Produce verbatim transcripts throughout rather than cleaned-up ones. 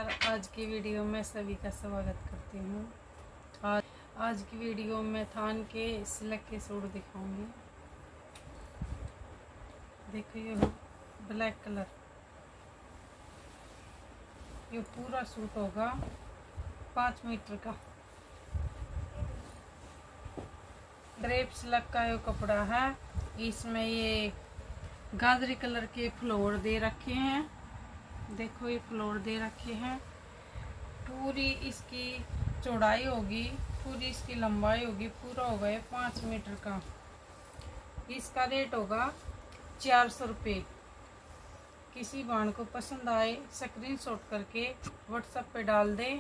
नमस्कार। आज की वीडियो में सभी का स्वागत करती हूँ। आज आज की वीडियो में थान के सिल्क के सूट दिखाऊंगी। देखो ये ब्लैक कलर, ये पूरा सूट होगा पाँच मीटर का। क्रेप सिल्क का ये कपड़ा है। इसमें ये गाजरी कलर के फ्लोर दे रखे हैं। देखो ये फ्लोर दे रखे हैं। पूरी इसकी चौड़ाई होगी, पूरी इसकी लंबाई होगी, पूरा होगा ये पाँच मीटर का। इसका रेट होगा चार सौ रुपये। किसी बाण को पसंद आए स्क्रीनशॉट करके व्हाट्सएप पे डाल दे।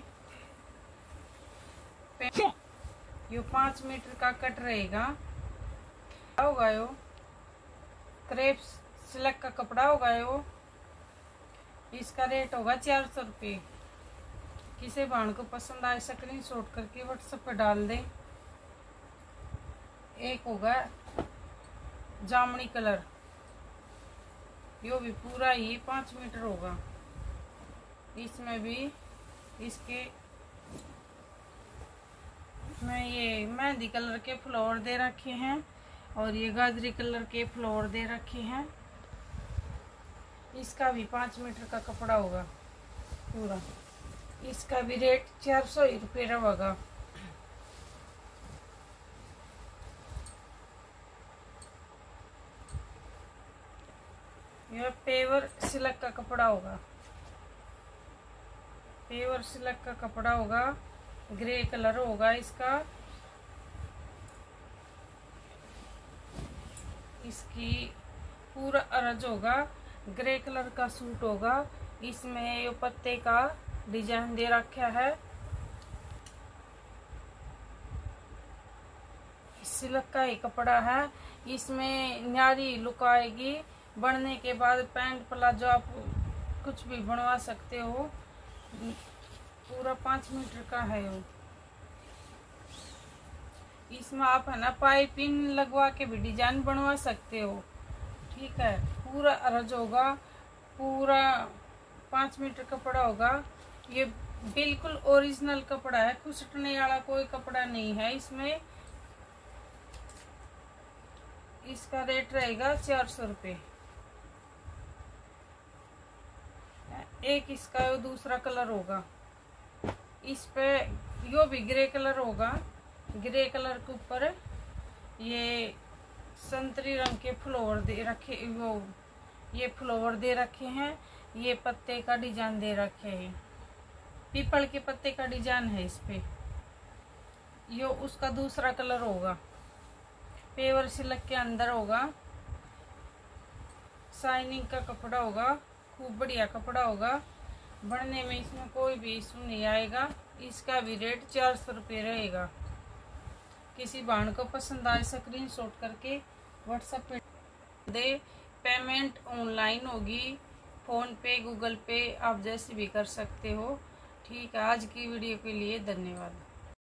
ये पाँच मीटर का कट रहेगा। होगा यो क्रेप सिल्क का कपड़ा होगा यो। इसका रेट होगा चार सौ रुपये। किसी बाण को पसंद आए स्क्रीनशॉट करके व्हाट्सएप पे डाल दे। एक होगा जामुनी कलर, यो भी पूरा ही पाँच मीटर होगा। इसमें भी इसके में ये मेहंदी कलर के फ्लावर दे रखे हैं और ये गाजरी कलर के फ्लावर दे रखे हैं। इसका भी पाँच मीटर का कपड़ा होगा पूरा। इसका भी रेट चार सौ ही रुपये रहेगा। यह पेवर सिल्क का कपड़ा होगा। पेवर सिल्क का कपड़ा होगा, ग्रे कलर होगा इसका। इसकी पूरा अरज होगा, ग्रे कलर का सूट होगा। इसमें ये पत्ते का डिजाइन दे रखा है। सिल्क का ही कपड़ा है। इसमें न्यारी लुक आएगी। बनने के बाद पैंट प्लाजो आप कुछ भी बनवा सकते हो। पूरा पाँच मीटर का है वो। इसमें आप है ना पाइपिंग लगवा के भी डिजाइन बनवा सकते हो। ठीक है, पूरा अरज होगा, पूरा पाँच मीटर कपड़ा होगा। ये बिल्कुल ओरिजिनल कपड़ा है, खुसटने वाला कोई कपड़ा नहीं है इसमें। इसका रेट रहेगा चार सौ रुपये। एक इसका यो दूसरा कलर होगा। इस पे यो भी ग्रे कलर होगा। ग्रे कलर के ऊपर ये संतरी रंग के फ्लावर दे रखे, वो ये फ्लावर दे रखे हैं। ये पत्ते का डिजाइन दे रखे हैं, पीपल के पत्ते का डिजाइन है इस पे। यो उसका दूसरा कलर होगा। पेवर सिल्क के अंदर होगा। शाइनिंग का कपड़ा होगा, खूब बढ़िया कपड़ा होगा। बनने में इसमें कोई भी इशू नहीं आएगा। इसका भी रेट चार सौ रुपये रहेगा। किसी बाण को पसंद आए स्क्रीनशॉट करके व्हाट्सएप पे दे। पेमेंट ऑनलाइन होगी, फोन पे, गूगल पे, आप जैसे भी कर सकते हो। ठीक है, आज की वीडियो के लिए धन्यवाद।